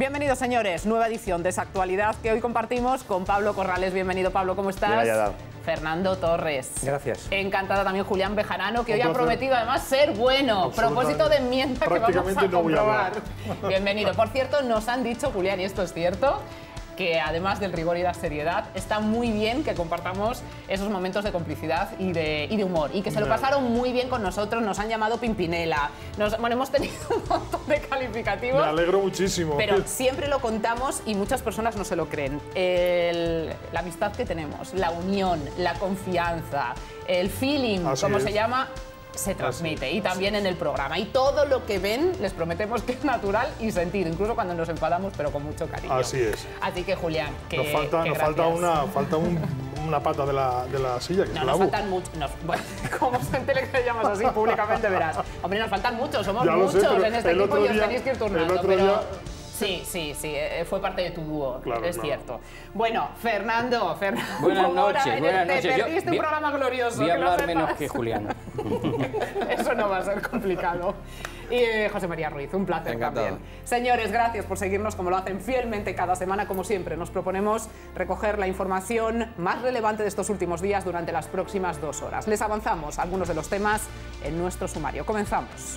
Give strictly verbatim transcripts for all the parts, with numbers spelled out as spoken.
Bienvenidos, señores, nueva edición de esa actualidad que hoy compartimos con Pablo Corrales. Bienvenido, Pablo, ¿cómo estás? Bien hallado. Fernando Torres. Gracias. Encantada también Julián Bejarano, que Un hoy ha placer. prometido además ser bueno. Propósito de enmienda que vamos a no voy a comprobar. hablar. Bienvenido. Por cierto, nos han dicho, Julián, y esto es cierto, que además del rigor y la seriedad, está muy bien que compartamos esos momentos de complicidad y de, y de humor. Y que se lo Claro. pasaron muy bien con nosotros, nos han llamado Pimpinela. Nos, bueno, hemos tenido un montón de calificativos. Me alegro muchísimo. Pero siempre lo contamos y muchas personas no se lo creen. El- la amistad que tenemos, la unión, la confianza, el feeling, Así como es. se llama, se transmite. Y también en el programa. Y todo lo que ven, les prometemos que es natural y sentido, incluso cuando nos enfadamos, pero con mucho cariño. Así es. Así que, Julián, que Nos falta, que nos falta, gracias. una, falta un- una pata de la, de la silla, que No, es la nos bu. faltan muchos. Bueno, como gente le que llamas así públicamente, verás. Hombre, nos faltan muchos, somos Ya lo sé, muchos pero en este el equipo otro y os día- tenéis que ir el turnando. otro pero... día- Sí, sí, sí, eh, fue parte de tu dúo, Claro, es claro. cierto. Bueno, Fernando, Fernando. Buenas ahora noches, te buenas noches. Yo perdiste voy- un programa glorioso. Voy a que lo hablar menos sepas. que Julián. Eso no va a ser complicado. Y eh, José María Ruiz, un placer Encantado. también. Señores, gracias por seguirnos como lo hacen fielmente cada semana. Como siempre, nos proponemos recoger la información más relevante de estos últimos días durante las próximas dos horas. Les avanzamos algunos de los temas en nuestro sumario. Comenzamos.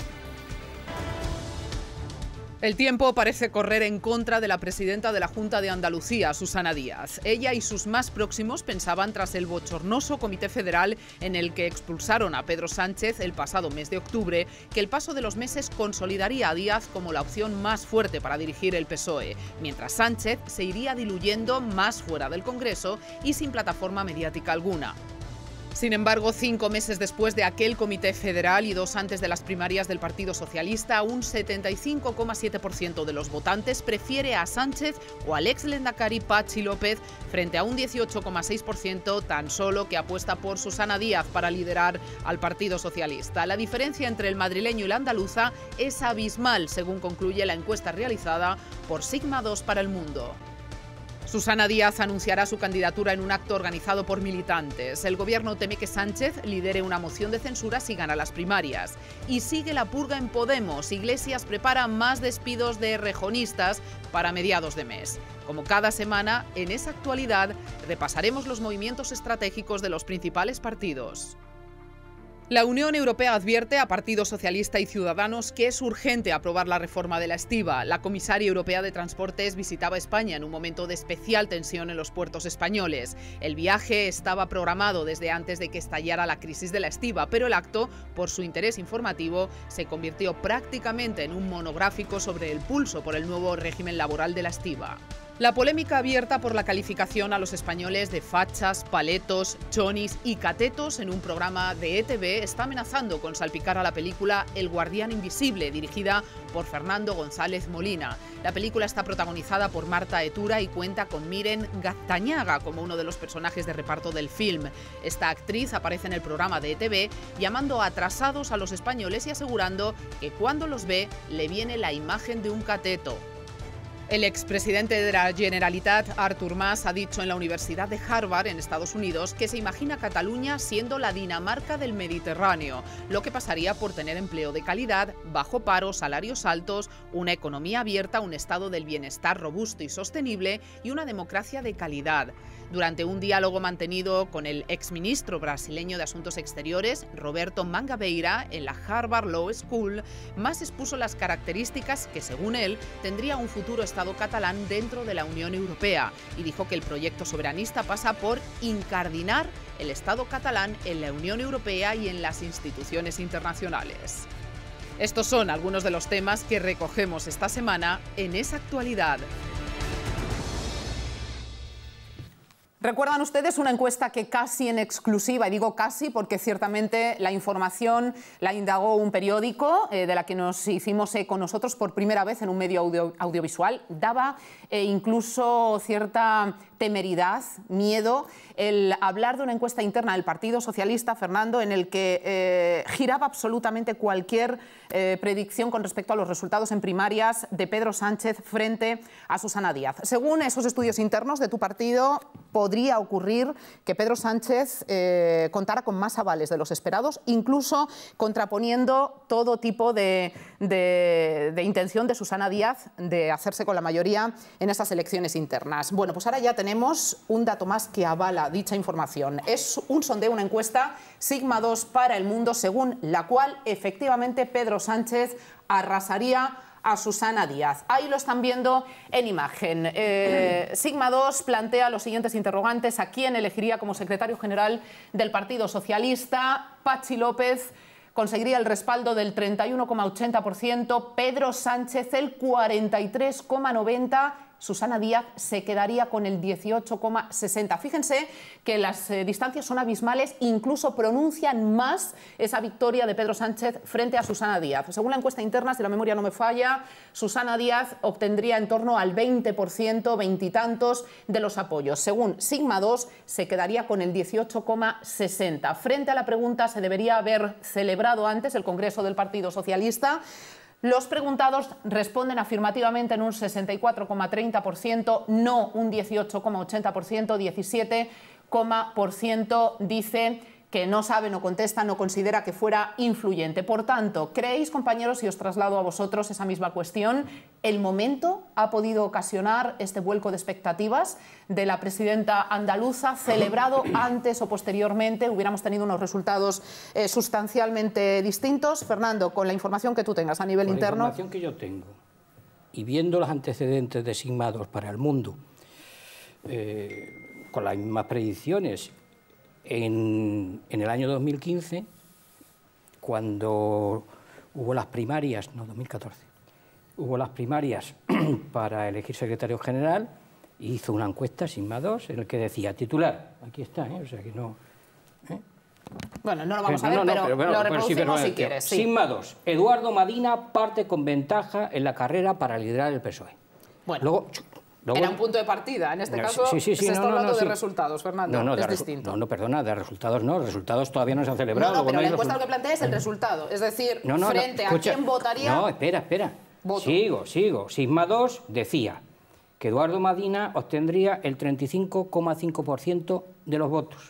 El tiempo parece correr en contra de la presidenta de la Junta de Andalucía, Susana Díaz. Ella y sus más próximos pensaban, tras el bochornoso Comité Federal en el que expulsaron a Pedro Sánchez el pasado mes de octubre, que el paso de los meses consolidaría a Díaz como la opción más fuerte para dirigir el P S O E, mientras Sánchez se iría diluyendo más fuera del Congreso y sin plataforma mediática alguna. Sin embargo, cinco meses después de aquel Comité Federal y dos antes de las primarias del Partido Socialista, un setenta y cinco coma siete por ciento de los votantes prefiere a Sánchez o al ex Lehendakari Patxi López frente a un dieciocho coma seis por ciento tan solo que apuesta por Susana Díaz para liderar al Partido Socialista. La diferencia entre el madrileño y la andaluza es abismal, según concluye la encuesta realizada por Sigma dos para El Mundo. Susana Díaz anunciará su candidatura en un acto organizado por militantes. El gobierno teme que Sánchez lidere una moción de censura si gana las primarias. Y sigue la purga en Podemos. Iglesias prepara más despidos de errejonistas para mediados de mes. Como cada semana, en esa actualidad repasaremos los movimientos estratégicos de los principales partidos. La Unión Europea advierte a Partido Socialista y Ciudadanos que es urgente aprobar la reforma de la estiba. La comisaria europea de Transportes visitaba España en un momento de especial tensión en los puertos españoles. El viaje estaba programado desde antes de que estallara la crisis de la estiba, pero el acto, por su interés informativo, se convirtió prácticamente en un monográfico sobre el pulso por el nuevo régimen laboral de la estiba. La polémica abierta por la calificación a los españoles de fachas, paletos, chonis y catetos en un programa de E T V está amenazando con salpicar a la película El Guardián Invisible, dirigida por Fernando González Molina. La película está protagonizada por Marta Etura y cuenta con Miren Gaztañaga como uno de los personajes de reparto del film. Esta actriz aparece en el programa de E T V llamando atrasados a los españoles y asegurando que cuando los ve le viene la imagen de un cateto. El expresidente de la Generalitat, Artur Mas, ha dicho en la Universidad de Harvard, en Estados Unidos, que se imagina Cataluña siendo la Dinamarca del Mediterráneo, lo que pasaría por tener empleo de calidad, bajo paro, salarios altos, una economía abierta, un estado del bienestar robusto y sostenible y una democracia de calidad. Durante un diálogo mantenido con el exministro brasileño de Asuntos Exteriores, Roberto Mangabeira, en la Harvard Law School, Mas expuso las características que, según él, tendría un futuro Estado catalán dentro de la Unión Europea y dijo que el proyecto soberanista pasa por incardinar el Estado catalán en la Unión Europea y en las instituciones internacionales. Estos son algunos de los temas que recogemos esta semana en Esa Actualidad. ¿Recuerdan ustedes una encuesta que casi en exclusiva, y digo casi porque ciertamente la información la indagó un periódico eh, de la que nos hicimos eco nosotros por primera vez en un medio audio, audiovisual? Daba eh, incluso cierta temeridad, miedo, el hablar de una encuesta interna del Partido Socialista, Fernando, en el que eh, giraba absolutamente cualquier eh, predicción con respecto a los resultados en primarias de Pedro Sánchez frente a Susana Díaz. Según esos estudios internos de tu partido, podría ocurrir que Pedro Sánchez eh, contara con más avales de los esperados, incluso contraponiendo todo tipo de, de, de intención de Susana Díaz de hacerse con la mayoría en esas elecciones internas. Bueno, pues ahora ya tenemos un dato más que avala dicha información. Es un sondeo, una encuesta Sigma dos para El Mundo, según la cual efectivamente Pedro Sánchez arrasaría a Susana Díaz. Ahí lo están viendo en imagen. Eh, Sigma dos plantea los siguientes interrogantes. ¿A quién elegiría como secretario general del Partido Socialista? Patxi López conseguiría el respaldo del treinta y uno coma ochenta por ciento, Pedro Sánchez el cuarenta y tres coma noventa por ciento, Susana Díaz se quedaría con el dieciocho coma sesenta por ciento. Fíjense que las eh, distancias son abismales, incluso pronuncian más esa victoria de Pedro Sánchez frente a Susana Díaz. Según la encuesta interna, si la memoria no me falla, Susana Díaz obtendría en torno al veinte por ciento, veintitantos de los apoyos. Según Sigma dos, se quedaría con el dieciocho coma sesenta por ciento. Frente a la pregunta, ¿se debería haber celebrado antes el Congreso del Partido Socialista? Los preguntados responden afirmativamente en un sesenta y cuatro coma treinta por ciento, no un dieciocho coma ochenta por ciento, diecisiete por ciento dice que no sabe, no contesta, no considera que fuera influyente. Por tanto, ¿creéis, compañeros, y os traslado a vosotros esa misma cuestión, el momento ha podido ocasionar este vuelco de expectativas de la presidenta andaluza, celebrado antes o posteriormente? Hubiéramos tenido unos resultados eh, sustancialmente distintos. Fernando, con la información que tú tengas a nivel con interno. La información que yo tengo, y viendo los antecedentes de Sigma dos para El Mundo, eh, con las mismas predicciones, En, en el año dos mil quince, cuando hubo las primarias, no, dos mil catorce, hubo las primarias para elegir secretario general, hizo una encuesta, Sigma dos, en el que decía, titular, aquí está, ¿eh? O sea que no... ¿eh? Bueno, no lo vamos a ver, no, no, pero, pero, bueno, lo pero reproducimos sí, si quieres. Sí. Sigma dos, Eduardo Madina parte con ventaja en la carrera para liderar el P S O E. Bueno. Luego, Luego, Era un punto de partida, en este no, caso sí, sí, sí, se no, está no, hablando no, de sí. resultados, Fernando, no, no, es de distinto. No, no, perdona, de resultados no, resultados todavía no se han celebrado. No, no, pero no la hay encuesta lo resu... que plantea es el resultado, es decir, no, no, frente no, escucha, a quién votaría... No, espera, espera, voto. sigo, sigo. Sigma dos decía que Eduardo Madina obtendría el treinta y cinco coma cinco por ciento de los votos,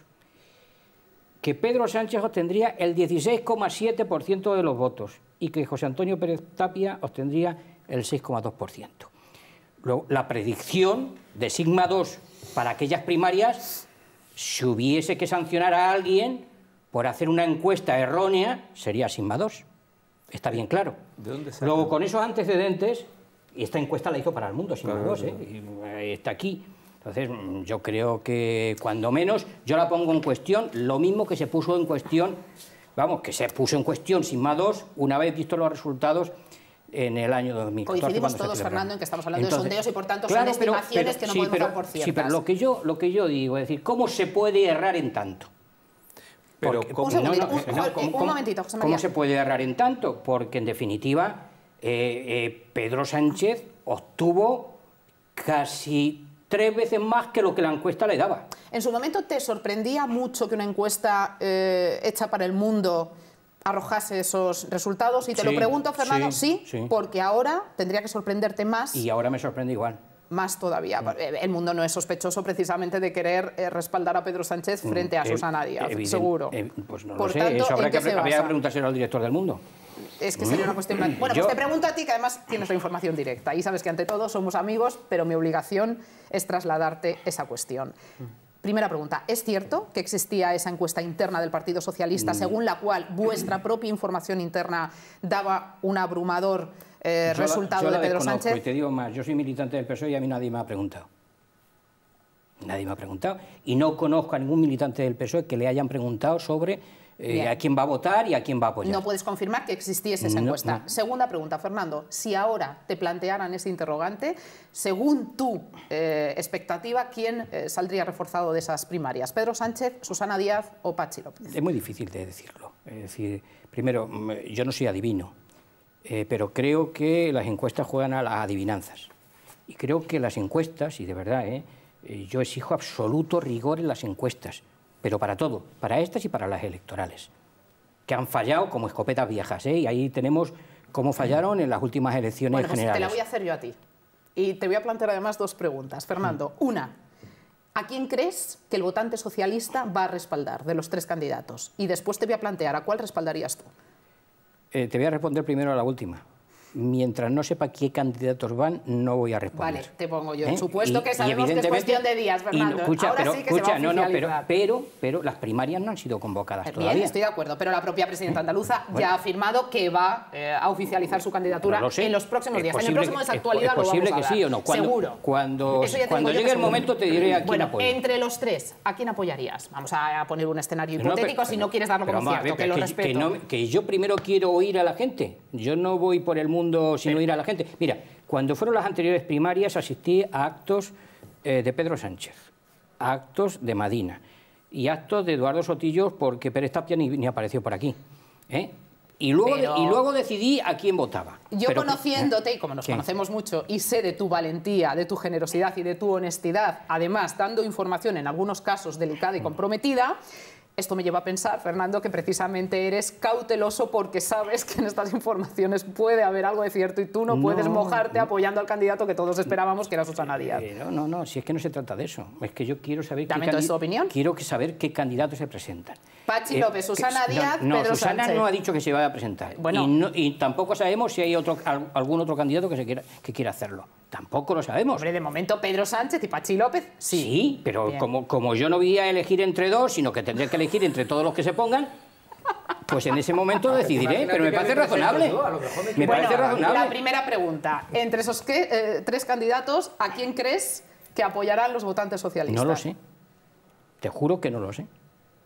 que Pedro Sánchez obtendría el dieciséis coma siete por ciento de los votos y que José Antonio Pérez Tapia obtendría el seis coma dos por ciento. Luego, la predicción de Sigma dos para aquellas primarias, si hubiese que sancionar a alguien por hacer una encuesta errónea, sería Sigma dos. Está bien claro. ¿De dónde sale? Luego, con esos antecedentes, y esta encuesta la hizo para El Mundo, Sigma Claro, dos, claro. ¿eh? Y está aquí. Entonces, yo creo que, cuando menos, yo la pongo en cuestión, lo mismo que se puso en cuestión, vamos, que se puso en cuestión Sigma dos, una vez visto los resultados en el año dos mil catorce. Coincidimos todos, Fernando, en que estamos hablando Entonces, de sondeos y, por tanto, claro, son pero, estimaciones pero, que no sí, podemos pero, dar por ciertas. Sí, pero lo que yo, lo que yo digo, es decir, ¿cómo se puede errar en tanto? Pero, Porque, ¿cómo? Un segundito, un- no, un ¿cómo- momentito, José María. ¿Cómo se puede errar en tanto? Porque, en definitiva, eh, eh, Pedro Sánchez obtuvo casi tres veces más que lo que la encuesta le daba. ¿En su momento te sorprendía mucho que una encuesta eh, hecha para El Mundo arrojase esos resultados? Y te Sí, lo pregunto, Fernando, sí, sí, sí. porque ahora tendría que sorprenderte más, Y ahora me sorprende igual. más todavía. El Mundo no es sospechoso precisamente de querer eh, respaldar a Pedro Sánchez frente a Eh, Susana Díaz, evidente- seguro. eh, pues no Por lo sé, tanto, eso habrá ¿en que, qué se habría que basa? preguntárselo al director del Mundo. Es que sería una cuestión... Bueno, pues Yo- te pregunto a ti, que además tienes la información directa. Y sabes que ante todo somos amigos, pero mi obligación es trasladarte esa cuestión. Primera pregunta, ¿es cierto que existía esa encuesta interna del Partido Socialista según la cual vuestra propia información interna daba un abrumador eh, Yo la- resultado yo la de Pedro desconozco, Sánchez? Y te digo más, yo soy militante del P S O E y a mí nadie me ha preguntado. Nadie me ha preguntado. Y no conozco a ningún militante del P S O E que le hayan preguntado sobre eh, Bien. a quién va a votar y a quién va a apoyar. No puedes confirmar que existiese esa No, encuesta. no. Segunda pregunta, Fernando. Si ahora te plantearan ese interrogante, según tu eh, expectativa, ¿quién eh, saldría reforzado de esas primarias? ¿Pedro Sánchez, Susana Díaz o Patxi López? Es muy difícil de decirlo. Es decir, primero, mm, yo no soy adivino, eh, pero creo que las encuestas juegan a las adivinanzas. Y creo que las encuestas, y de verdad, eh, Eh, yo exijo absoluto rigor en las encuestas, pero para todo, para estas y para las electorales, que han fallado como escopetas viejas, ¿eh? Y ahí tenemos cómo fallaron en las últimas elecciones bueno, pues generales. Te la voy a hacer yo a ti. Y te voy a plantear además dos preguntas. Fernando, mm. una, ¿a quién crees que el votante socialista va a respaldar de los tres candidatos? Y después te voy a plantear, ¿a cuál respaldarías tú? Eh, te voy a responder primero a la última. Mientras no sepa qué candidatos van, no voy a responder. Vale, te pongo yo. ¿Eh? Supuesto y, que sabemos que es cuestión de días, Fernando. No, escucha, Ahora pero, sí que escucha, se va a no, no, pero, oficializar. pero, pero las primarias no han sido convocadas Bien, todavía. estoy de acuerdo, pero la propia presidenta andaluza bueno, ya ha afirmado que va eh, a oficializar su candidatura no en los próximos días. En el próximo de actualidad es posible lo vamos a que sí o no. Cuando, seguro. Cuando, cuando llegue el momento te diré a quién bueno, apoyo. Entre los tres, ¿a quién apoyarías? Vamos a poner un escenario hipotético no, pero, si no quieres darlo como cierto, ver, que lo que, respeto. Que, no, que yo primero quiero oír a la gente. Yo no voy por el mundo sin pero, oír a la gente. Mira, cuando fueron las anteriores primarias asistí a actos eh, de Pedro Sánchez, a actos de Madina y actos de Eduardo Sotillo porque Pérez Tapia ni, ni apareció por aquí. ¿eh? Y, luego Pero... de, y luego decidí a quién votaba. Yo Pero, conociéndote, ¿eh? y como nos ¿Qué? conocemos mucho, y sé de tu valentía, de tu generosidad y de tu honestidad, además dando información en algunos casos delicada y comprometida, esto me lleva a pensar, Fernando, que precisamente eres cauteloso porque sabes que en estas informaciones puede haber algo de cierto y tú no, no puedes mojarte apoyando al candidato que todos esperábamos, que era Susana Díaz. Eh, no, no, no, si es que no se trata de eso. Es que yo quiero saber... Dame entonces tu opinión. Quiero que saber qué candidatos se presentan. Pachi López, eh, Susana que, Díaz, no, no, Pedro Susana Sánchez. no ha dicho que se vaya a presentar. Bueno. Y, no, y tampoco sabemos si hay otro, algún otro candidato que, se quiera, que quiera hacerlo. Tampoco lo sabemos. Hombre, de momento Pedro Sánchez y Pachi López, sí. Sí, pero como, como yo no voy a elegir entre dos, sino que tendré que elegir entre todos los que se pongan, pues en ese momento decidiré, pero me parece razonable. Me bueno, parece razonable. La primera pregunta, entre esos que, eh, tres candidatos, ¿a quién crees que apoyarán los votantes socialistas? No lo sé. Te juro que no lo sé.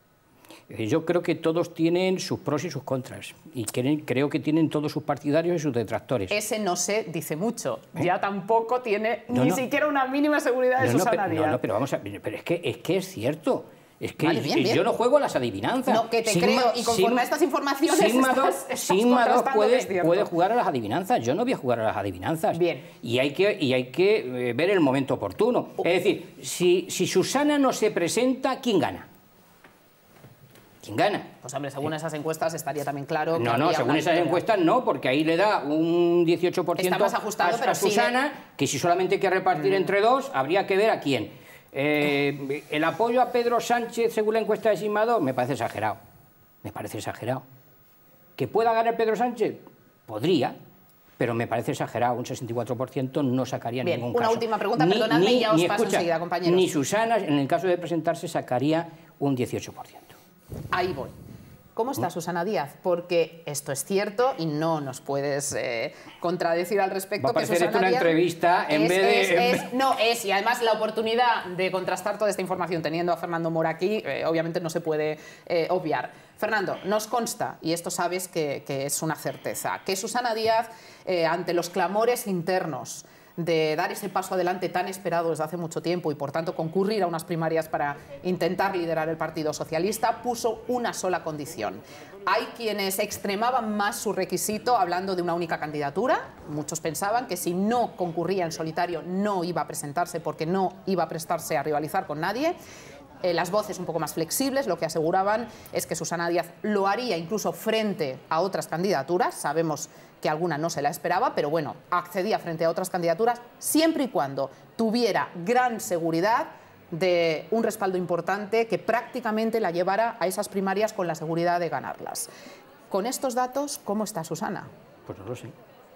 Yo creo que todos tienen sus pros y sus contras. Y creo que tienen todos sus partidarios y sus detractores. Ese no sé dice mucho. ¿Eh? Ya tampoco tiene no, ni no. siquiera una mínima seguridad de no, no, Susana pero, Díaz. No, no, pero vamos a... Pero es que es, que es cierto. Es que vale, bien, bien. yo no juego a las adivinanzas. No, que te Sigma, creo. Y conforme Sigma, a estas informaciones Sigma estás, dos, estás Sigma dos puede, es puede jugar a las adivinanzas. Yo no voy a jugar a las adivinanzas. Bien. Y hay que, y hay que ver el momento oportuno. Es decir, si, si Susana no se presenta, ¿quién gana? ¿Quién gana? Pues hombre, según esas encuestas estaría también claro... No, no, según esas encuestas no, porque ahí le da un dieciocho por ciento Está más ajustado, a, pero a Susana, sigue... que si solamente hay que repartir mm. entre dos, habría que ver a quién. Eh, el apoyo a Pedro Sánchez, según la encuesta de Sigma dos, me parece exagerado. Me parece exagerado. ¿Que pueda ganar Pedro Sánchez? Podría, pero me parece exagerado. Un sesenta y cuatro por ciento no sacaría Bien, ningún una caso. última pregunta, ni, perdonadme, ni, y ya os ni, paso escucha, enseguida, compañeros. Ni Susana, en el caso de presentarse, sacaría un dieciocho por ciento. Ahí voy. ¿Cómo está Susana Díaz? Porque esto es cierto y no nos puedes eh, contradecir al respecto. Va a parecer que esto una Díaz entrevista en es, vez de... Es, es, no, es, y además la oportunidad de contrastar toda esta información teniendo a Fernando Mora aquí, eh, obviamente no se puede eh, obviar. Fernando, nos consta, y esto sabes que, que es una certeza, que Susana Díaz, eh, ante los clamores internos de dar ese paso adelante tan esperado desde hace mucho tiempo y por tanto concurrir a unas primarias para intentar liderar el Partido Socialista, puso una sola condición. Hay quienes extremaban más su requisito hablando de una única candidatura. Muchos pensaban que si no concurría en solitario no iba a presentarse porque no iba a prestarse a rivalizar con nadie. Eh, las voces un poco más flexibles lo que aseguraban es que Susana Díaz lo haría incluso frente a otras candidaturas. Sabemos que alguna no se la esperaba, pero bueno, accedía frente a otras candidaturas siempre y cuando tuviera gran seguridad de un respaldo importante que prácticamente la llevara a esas primarias con la seguridad de ganarlas. Con estos datos, ¿cómo está Susana? Pues no lo sé.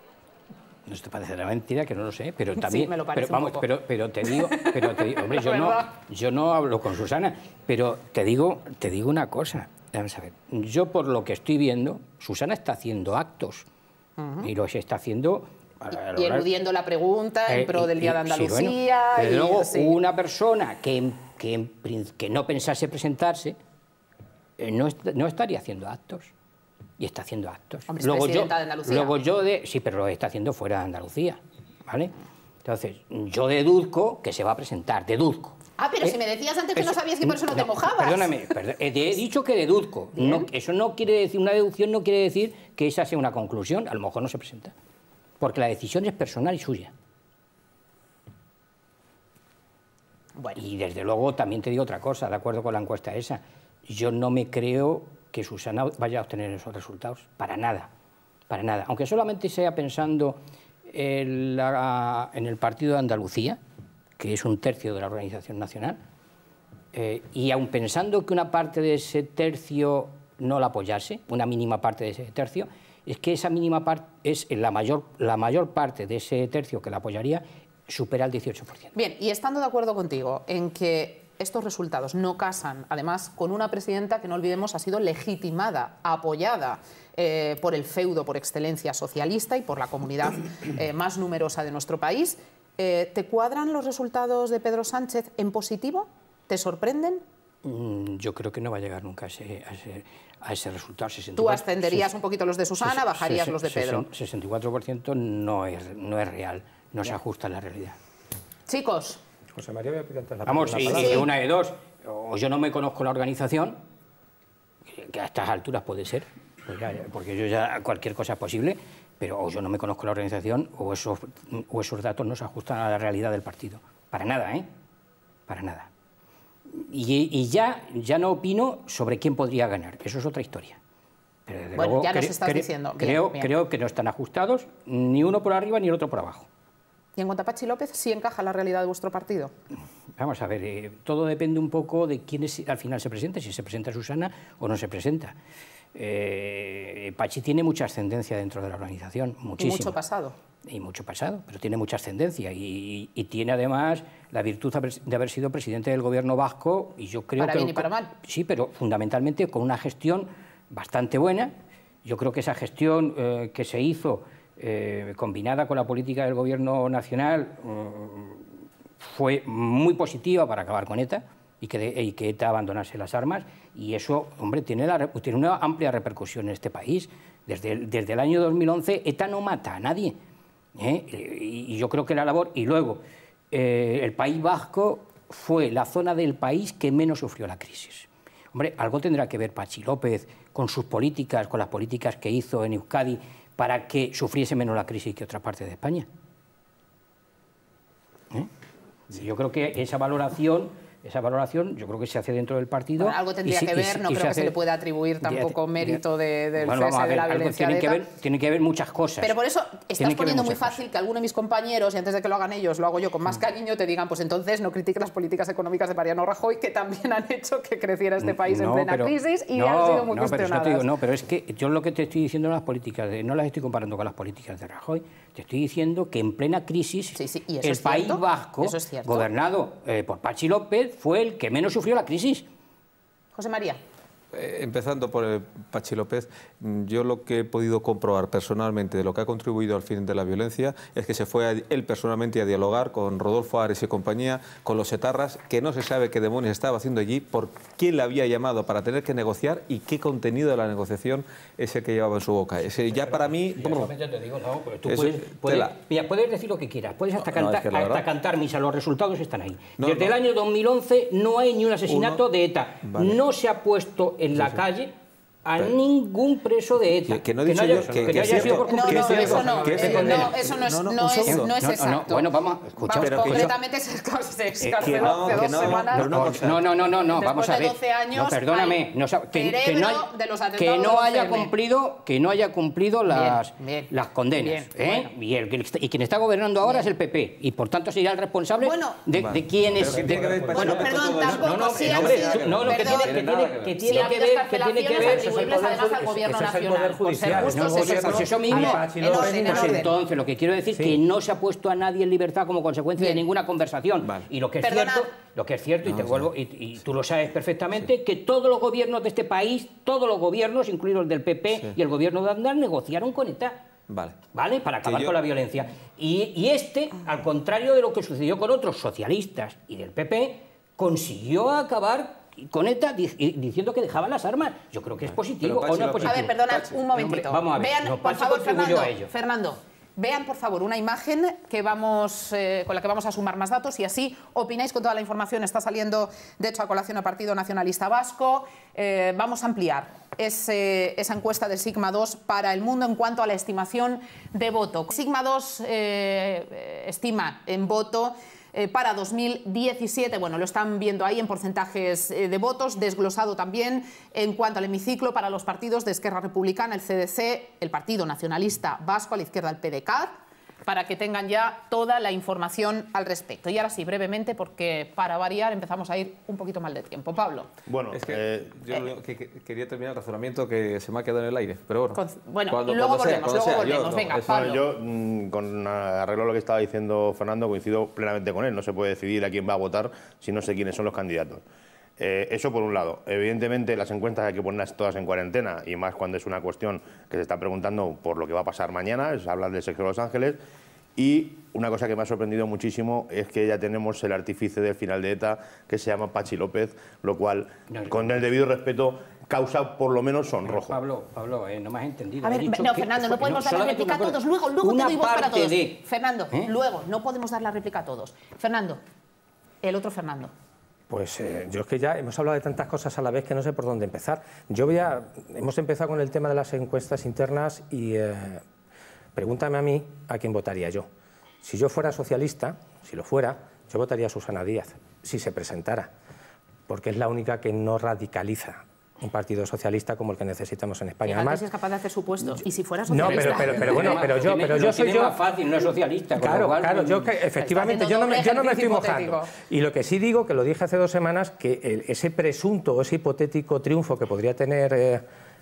No te parecerá mentira que no lo sé, pero también... Sí, me lo parece pero, vamos, un poco. Pero, pero te digo... Pero te digo hombre, yo no, yo no hablo con Susana, pero te digo, te digo una cosa. Vamos a ver, yo por lo que estoy viendo, Susana está haciendo actos. Uh-huh. Y lo se está haciendo... Y, y eludiendo la pregunta en pro del Día de Andalucía. Sí, bueno, desde y, luego, sí. una persona que, que, que no pensase presentarse eh, no, no estaría haciendo actos. Y está haciendo actos. Hombre, luego yo, de Andalucía. luego yo de... Sí, pero lo está haciendo fuera de Andalucía. ¿Vale? Entonces, yo deduzco que se va a presentar. Deduzco. Ah, pero eh, si me decías antes que eso, no sabías que por eso no, no te mojabas. Perdóname, perdón, he dicho que deduzco. No, eso no quiere decir, una deducción no quiere decir que esa sea una conclusión. A lo mejor no se presenta. Porque la decisión es personal y suya. Bueno. Y desde luego también te digo otra cosa, de acuerdo con la encuesta esa, yo no me creo que Susana vaya a obtener esos resultados, para nada, para nada. Aunque solamente sea pensando en, la, en el partido de Andalucía, que es un tercio de la organización nacional, eh, y aun pensando que una parte de ese tercio no la apoyase, una mínima parte de ese tercio, es que esa mínima parte es la mayor, la mayor parte de ese tercio que la apoyaría supera el dieciocho por ciento. Bien, y estando de acuerdo contigo en que estos resultados no casan, además, con una presidenta que, no olvidemos, ha sido legitimada, apoyada eh, por el feudo por excelencia socialista y por la comunidad eh, más numerosa de nuestro país, eh, ¿te cuadran los resultados de Pedro Sánchez en positivo? ¿Te sorprenden? Mm, yo creo que no va a llegar nunca a ese, a ese, a ese resultado. sesenta y Tú cuatro, ascenderías ses, un poquito los de Susana, ses, bajarías ses, los de Pedro. sesenta y cuatro por ciento no es, no es real, no se ajusta a la realidad. Chicos. José María, voy a pedir antes la Vamos, y, palabra. y una de dos, o yo no me conozco la organización, que a estas alturas puede ser, pues ya, porque yo ya cualquier cosa es posible, pero o yo no me conozco la organización o esos, o esos datos no se ajustan a la realidad del partido. Para nada, ¿eh? Para nada. Y, y ya, ya no opino sobre quién podría ganar, eso es otra historia. Pero desde Bueno, luego, ya nos cre estás cre diciendo. Bien, creo, bien. creo que no están ajustados ni uno por arriba ni el otro por abajo. Y en cuanto a Pachi López, ¿sí encaja la realidad de vuestro partido? Vamos a ver, eh, todo depende un poco de quién es, al final se presenta, si se presenta Susana o no se presenta. Eh, Pachi tiene mucha ascendencia dentro de la organización, muchísimo. Y mucho pasado. Y mucho pasado, pero tiene mucha ascendencia y, y tiene además la virtud de haber sido presidente del gobierno vasco y yo creo para que... bien y para mal. Sí, pero fundamentalmente con una gestión bastante buena. Yo creo que esa gestión eh, que se hizo eh, combinada con la política del gobierno nacional eh, fue muy positiva para acabar con ETA y que, de, y que ETA abandonase las armas, y eso, hombre, tiene, la, tiene una amplia repercusión en este país. Desde el, desde el año dos mil once ETA no mata a nadie, ¿eh? y, y yo creo que la labor... Y luego, eh, el País Vasco fue la zona del país que menos sufrió la crisis. Hombre, algo tendrá que ver Pachi López con sus políticas, con las políticas que hizo en Euskadi para que sufriese menos la crisis que otras partes de España. ¿Eh? Sí. Yo creo que esa valoración... Esa valoración yo creo que se hace dentro del partido. Bueno, algo tendría se, que ver, no creo que hace, se le pueda atribuir tampoco mérito de, del bueno, cese a ver, de la algo violencia tiene de que ETA. ver, tiene que ver muchas cosas. Pero por eso estás poniendo muy fácil cosas. que alguno de mis compañeros, y antes de que lo hagan ellos, lo hago yo con más cariño, te digan, pues entonces no critiques las políticas económicas de Mariano Rajoy, que también han hecho que creciera este país no, en plena pero, crisis y no, han sido muy no, pero cuestionadas. Te digo, no, pero es que yo lo que te estoy diciendo no las políticas, de, no las estoy comparando con las políticas de Rajoy, te estoy diciendo que en plena crisis sí, sí, ¿y eso el es País cierto? Vasco, ¿Eso es cierto? gobernado eh, por Pachi López, fue el que menos sufrió la crisis. José María. Eh, empezando por el Pachi López, yo lo que he podido comprobar personalmente de lo que ha contribuido al fin de la violencia es que se fue a, él personalmente a dialogar con Rodolfo Ares y compañía, con los etarras, que no se sabe qué demonios estaba haciendo allí, por quién le había llamado para tener que negociar y qué contenido de la negociación es el que llevaba en su boca. Ese ya para mí... Yo solamente te digo, no, pero tú Eso, puedes, puedes, tela. mira, puedes decir lo que quieras, puedes hasta, No, cantar, no, es que la hasta verdad... cantar misa, los resultados están ahí. No, Desde no. el año dos mil once no hay ni un asesinato Uno... de ETA. Vale. No se ha puesto en la sí. calle a Pero, ningún preso de ETA. Que, que no he dicho haya, yo que, que que no haya es sido cierto, por No, que no, es cierto, eso no, que es eh, cierto. no, eso no es, No, no, no un es, segundo. no es No, no, exacto. bueno, vamos, escucha. Vamos, Pero que yo- concretamente se Eh, escarceló que no, hace que dos no, semanas. pero una cosa. No, no, no, no, no, Después vamos a de ver. doce años, no, perdóname, hay no, que, que cerebro no, hay- de los atentados que no del haya once eme. cumplido, que no haya cumplido las, bien. las condenas, Bien, ¿eh? bueno. y, el, que está- y quien está gobernando ahora es el P P, y por tanto sería el responsable Bueno. de, Vale. de quién es. Pero ¿qué tiene que ver de- Pachi Bueno, López con perdón, todo eso? tampoco no, no, sí no, han hombre, sido- tú- no, lo que perdón, tiene que, tiene, que sí tiene ha que habido ver, que tiene que ver. excarcelaciones atribuibles además al gobierno ese es el nacional. Poder Por ser Judicial. justos, No, es pues, eso. pues eso mismo. A ver, Pachi en López, orden, en Pues orden. entonces, lo que quiero decir es Sí. que no se ha puesto a nadie en libertad como consecuencia Bien. de ninguna conversación. Vale. Y lo que es Perdonad. cierto, lo que es cierto, y No, te sí. vuelvo, y, y tú lo sabes perfectamente, que todos los gobiernos de este país, todos los gobiernos, incluidos el del P P Sí. y el gobierno de Aznar, negociaron con ETA. Vale. ¿Vale? Para acabar yo- con la violencia. Y, y este, al contrario de lo que sucedió con otros socialistas y del P P, consiguió acabar con ETA di- y diciendo que dejaban las armas. Yo creo que es positivo Pero, o no es Pachi, positivo. A ver, perdonad Pachi. un momentito. Hombre, vamos a ver. Vean, No, por Pachi favor, contribuyó Fernando, a ello. Fernando, vean, por favor, una imagen que vamos, eh, con la que vamos a sumar más datos y así opináis con toda la información. Está saliendo, de hecho, a colación el Partido Nacionalista Vasco. Eh, vamos a ampliar ese, esa encuesta de Sigma dos para El Mundo en cuanto a la estimación de voto. Sigma dos eh, estima en voto eh, para dos mil diecisiete. Bueno, lo están viendo ahí en porcentajes eh, de votos, desglosado también en cuanto al hemiciclo para los partidos de Esquerra Republicana, el C D C, el Partido Nacionalista Vasco, a la izquierda el P D C A T, para que tengan ya toda la información al respecto. Y ahora sí, brevemente, porque para variar empezamos a ir un poquito mal de tiempo. Pablo. Bueno, es que eh, yo eh, que, que quería terminar el razonamiento que se me ha quedado en el aire, pero bueno. Con, bueno, cuando, luego cuando volvemos, sea, luego sea, volvemos. Yo, Venga, no, Pablo. Yo, mmm, con arreglo a lo que estaba diciendo Fernando, coincido plenamente con él. No se puede decidir a quién va a votar si no sé quiénes son los candidatos. Eh, eso por un lado. Evidentemente las encuestas hay que ponerlas todas en cuarentena, y más cuando es una cuestión que se está preguntando por lo que va a pasar mañana, es hablar del sexo de Los Ángeles. Y una cosa que me ha sorprendido muchísimo es que ya tenemos el artífice del final de ETA, que se llama Pachi López, lo cual, con el debido respeto, causa por lo menos sonrojo. Pablo, Pablo, eh, no me has entendido. A ver, no, Fernando, no podemos no, dar la réplica a todos. Luego, luego te doy voz para todos. De... Fernando, ¿Eh? luego, no podemos dar la réplica a todos. Fernando, el otro Fernando. Pues eh, yo es que ya hemos hablado de tantas cosas a la vez que no sé por dónde empezar. Yo voy a... Hemos empezado con el tema de las encuestas internas y... Eh, pregúntame a mí a quién votaría yo. Si yo fuera socialista, si lo fuera, yo votaría a Susana Díaz, si se presentara, porque es la única que no radicaliza un partido socialista como el que necesitamos en España. Además, es capaz de hacer su puesto. Y si fuera socialista... No, pero, pero, pero bueno, pero yo, pero yo soy yo... más fácil, no es socialista. Claro, cual, claro, yo que, efectivamente, yo no me, yo no me estoy mojando. Y lo que sí digo, que lo dije hace dos semanas, que el, ese presunto o ese hipotético triunfo que podría tener eh,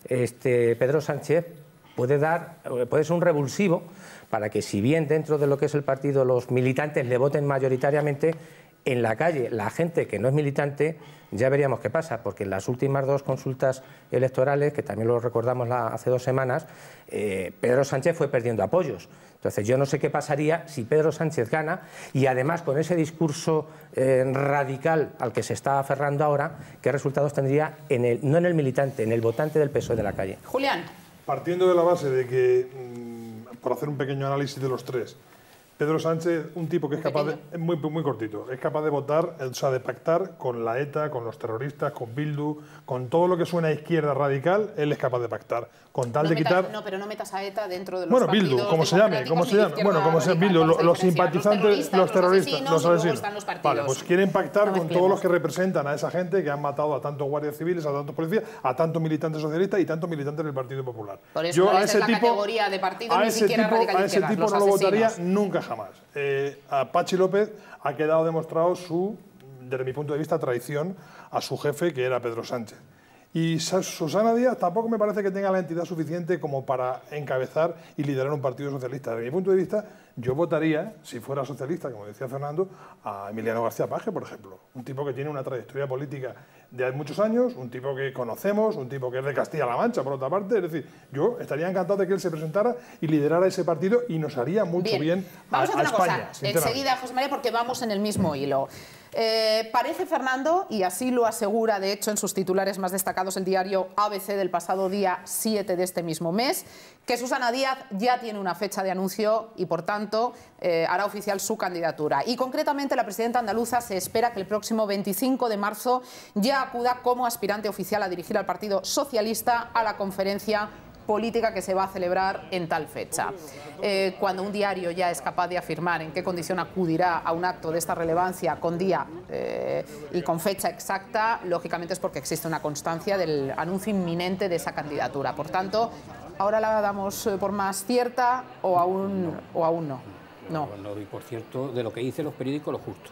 este Pedro Sánchez puede dar, puede ser un revulsivo para que, si bien dentro de lo que es el partido los militantes le voten mayoritariamente, en la calle la gente que no es militante ya veríamos qué pasa, porque en las últimas dos consultas electorales, que también lo recordamos la, hace dos semanas, eh, Pedro Sánchez fue perdiendo apoyos. Entonces yo no sé qué pasaría si Pedro Sánchez gana y además con ese discurso eh, radical al que se está aferrando ahora, qué resultados tendría en el, no en el militante, en el votante del P S O E de la calle. Julián. Partiendo de la base de que, mmm, por hacer un pequeño análisis de los tres, Pedro Sánchez, un tipo que es capaz de, es muy, muy cortito, es capaz de votar, o sea, de pactar con la ETA, con los terroristas, con Bildu, con todo lo que suena a izquierda radical, él es capaz de pactar, con tal no de metas, quitar... No, pero no metas a ETA dentro de los bueno, partidos Bildu, como se llame, como se llame, bueno, como sea Bildu, los, los simpatizantes, los terroristas, los asesinos. Los vale, pues quieren pactar no con todos los que representan a esa gente que han matado a tantos guardias civiles, a tantos policías, a tantos militantes socialistas y tantos militantes del Partido Popular. Por eso yo a ese tipo, categoría de partido a ni ese siquiera tipo, a ese tipo no lo votaría nunca jamás. Eh, a Pachi López ha quedado demostrado su, desde mi punto de vista, traición a su jefe, que era Pedro Sánchez. Y Susana Díaz tampoco me parece que tenga la entidad suficiente como para encabezar y liderar un partido socialista. Desde mi punto de vista, yo votaría, si fuera socialista, como decía Fernando, a Emiliano García Paje, por ejemplo. Un tipo que tiene una trayectoria política de muchos años, un tipo que conocemos, un tipo que es de Castilla-La Mancha, por otra parte. Es decir, yo estaría encantado de que él se presentara y liderara ese partido y nos haría mucho bien, bien vamos a, a, hacer a una España. Cosa. Enseguida, José María, porque vamos en el mismo hilo. Eh, parece, Fernando, y así lo asegura de hecho en sus titulares más destacados el diario A B C del pasado día siete de este mismo mes, que Susana Díaz ya tiene una fecha de anuncio y por tanto eh, hará oficial su candidatura. Y concretamente la presidenta andaluza se espera que el próximo veinticinco de marzo ya acuda como aspirante oficial a dirigir al Partido Socialista a la conferencia política que se va a celebrar en tal fecha. Eh, cuando un diario ya es capaz de afirmar en qué condición acudirá a un acto de esta relevancia con día eh, y con fecha exacta, lógicamente es porque existe una constancia del anuncio inminente de esa candidatura. Por tanto, ¿ahora la damos por más cierta o aún no? O aún no? No. No, no doy por cierto de lo que dicen los periódicos lo justo.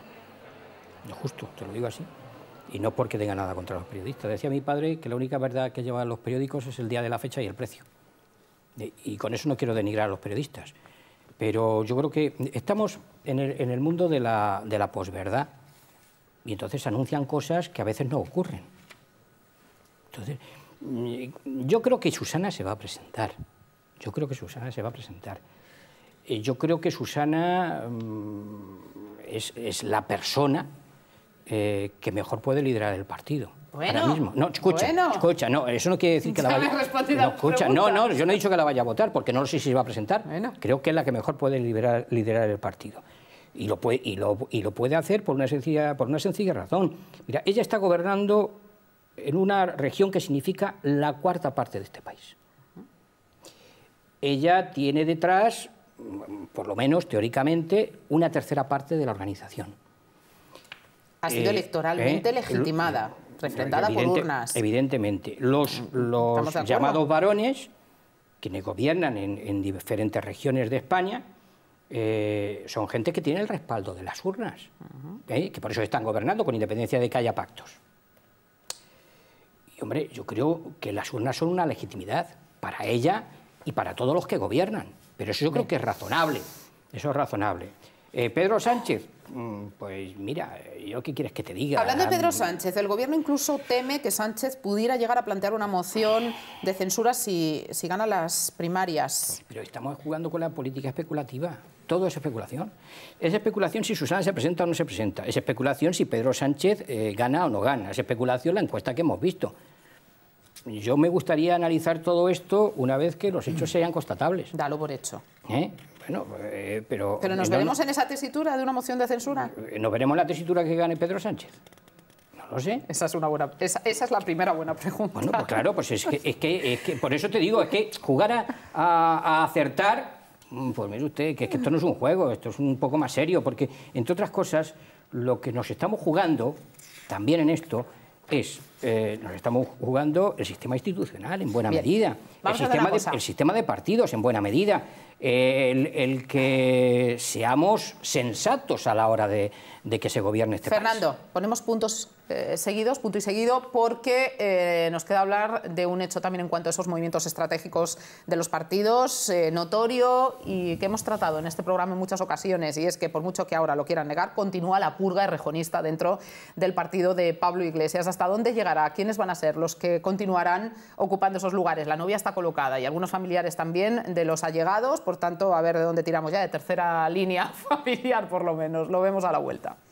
Lo justo, te lo digo así. Y no porque tenga nada contra los periodistas. Decía mi padre que la única verdad que llevan los periódicos es el día de la fecha y el precio. Y con eso no quiero denigrar a los periodistas. Pero yo creo que estamos en el, en el mundo de la, de la posverdad. Y entonces anuncian cosas que a veces no ocurren. Entonces, yo creo que Susana se va a presentar. Yo creo que Susana se va a presentar. Yo creo que Susana es, es la persona Eh, que mejor puede liderar el partido. Bueno, ahora mismo. No, escucha, bueno. escucha, no, eso no quiere decir que la vaya... No, escucha, no, no, yo no he dicho que la vaya a votar, porque no sé si se va a presentar. Bueno. Creo que es la que mejor puede liderar, liderar el partido. Y lo, puede, y, lo, y lo puede hacer por una, sencilla, por una sencilla razón. Mira, ella está gobernando en una región que significa la cuarta parte de este país. Ella tiene detrás, por lo menos teóricamente, una tercera parte de la organización. Ha sido eh, electoralmente eh, legitimada, refrendada evidente, por urnas. Evidentemente. Los, los llamados varones, quienes gobiernan en, en diferentes regiones de España, eh, son gente que tiene el respaldo de las urnas, uh-huh. ¿eh? que por eso están gobernando, con independencia de que haya pactos. Y, hombre, yo creo que las urnas son una legitimidad para ella y para todos los que gobiernan. Pero eso yo creo que es razonable. Eso es razonable. Eh, Pedro Sánchez, pues mira, ¿yo qué quieres que te diga? Hablando de Pedro Sánchez, el Gobierno incluso teme que Sánchez pudiera llegar a plantear una moción de censura si, si gana las primarias. Pero estamos jugando con la política especulativa. Todo es especulación. Es especulación si Susana se presenta o no se presenta. Es especulación si Pedro Sánchez eh, gana o no gana. Es especulación la encuesta que hemos visto. Yo me gustaría analizar todo esto una vez que los hechos sean constatables. Dalo por hecho. ¿Eh? Bueno, eh, pero... ¿Pero nos no, veremos en esa tesitura de una moción de censura? ¿Nos veremos en la tesitura que gane Pedro Sánchez? No lo sé. Esa es, una buena, esa, esa es la primera buena pregunta. Bueno, pues claro, pues es que, es que, es que por eso te digo, es que jugar a, a, a acertar, pues mire usted, que es que esto no es un juego, esto es un poco más serio, porque, entre otras cosas, lo que nos estamos jugando, también en esto, es, eh, nos estamos jugando el sistema institucional en buena Bien. medida, el sistema, de, el sistema de partidos en buena medida, eh, el, el que seamos sensatos a la hora de, de que se gobierne este Fernando, país. Fernando, ponemos puntos eh, seguidos, punto y seguido, porque eh, nos queda hablar de un hecho también en cuanto a esos movimientos estratégicos de los partidos, eh, notorio y que hemos tratado en este programa en muchas ocasiones, y es que por mucho que ahora lo quieran negar, continúa la purga errejonista dentro del partido de Pablo Iglesias. ¿Hasta dónde llegará? ¿Quiénes van a ser los que continuarán ocupando esos lugares? La novia está colocada y algunos familiares también de los allegados, por tanto, a ver de dónde tiramos ya, de tercera línea familiar por lo menos, lo vemos a la vuelta.